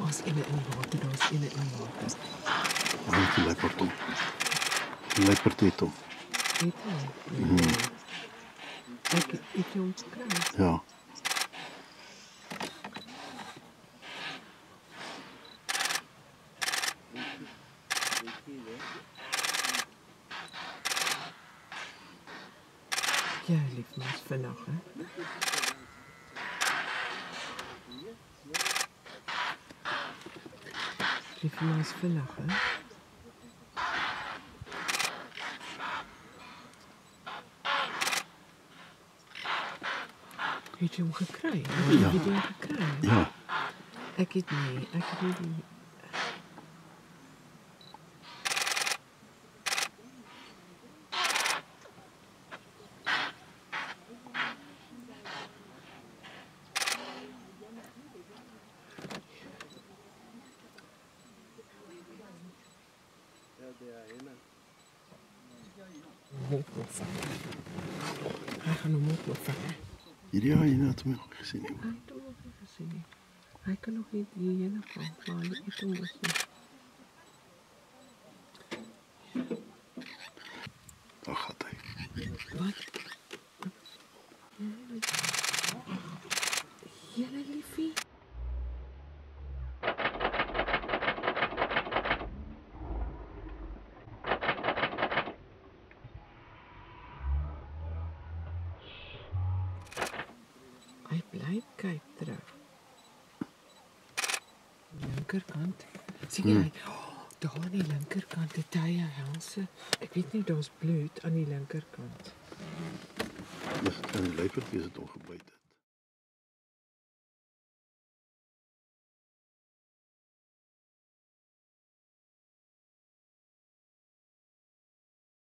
Daar's ene in die water, daar's ene in die water. Waar is die Leopard om? Die Leopard het hom. Het hy? Nee. Ek het jy hom gekry? Ja. Ja, lief, maar is vinnig, hè? Lief, maar is vinnig, hè? Het jy hom gekry? Ja. Het jy hom gekry? Ja. Ek het nie die... Hy gaan hom ook nog vangen. Hierdie Hyena het hom nog nie gesien nie. Hy het hom nog nie gesien nie. Hy kan nog nie die Hyena vang, maar hy het hom nog nie. Daar gaat hy. Wat? Julle liefie. Hy bly kyk terug. Linkerkant. Sien jy? Daar aan die linkerkant het hy 'n helse. Ek weet nie, daar's bloed aan die linkerkant. Dis kan die Leopard wees het ongebyt.